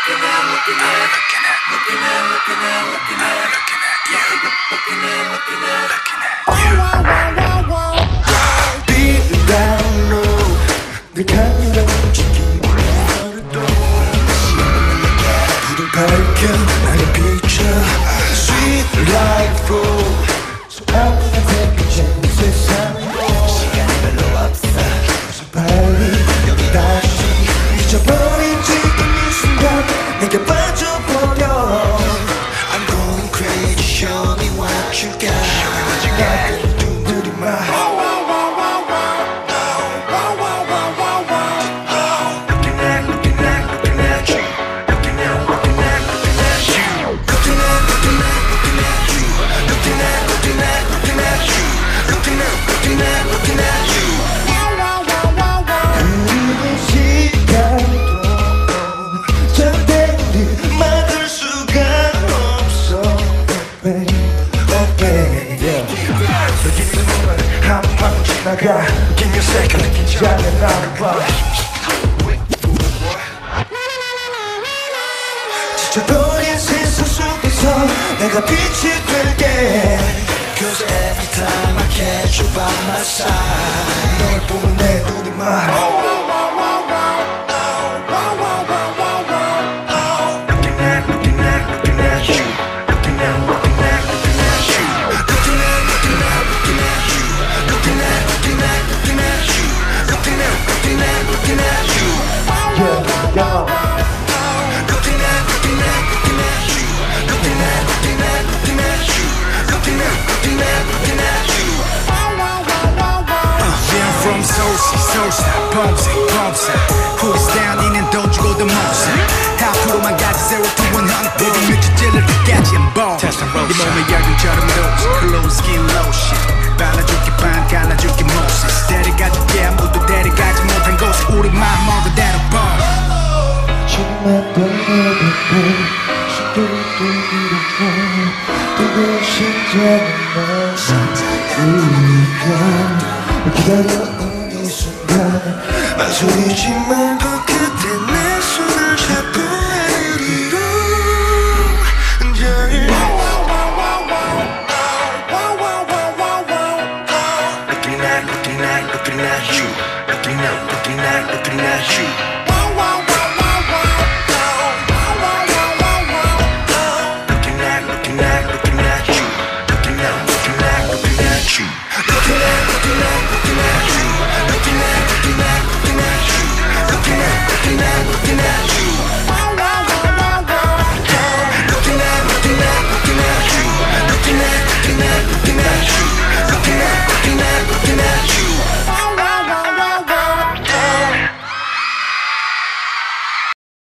내 강렬한 움직임 불을 밝혀 나를 비춰 Sweet life 소 아무나 새끼친 세상으로 시간이 별로 없어 그래서 빨리 여기 다시 잊어버린 지금 이 순간 내게 빠져버려 I'm going crazy show me what you got 나를 두드리 마 나가 Give me a second 잘해 나를 봐 지쳐버린 세상 속에서 내가 빛이 될게 Cause every time I catch you by my side 널 보면 내 눈이 말 Put it down 이는 돈 주고도 못사 앞으로만 가지 0 to 100 Baby 미치 찔러 끝까지 한번 네 몸에 열정처럼 dose Cologne skin lotion 발라줄게 반 갈라줄게 Moses 데려가줄게 아무도 데려가지 못한 곳에 우리만 먹어 대로 번 정말 떠나가고 숨결을 뚫기로 뜨거운 심장은 난 우리가 기다려온 이 순간 망설이지 말고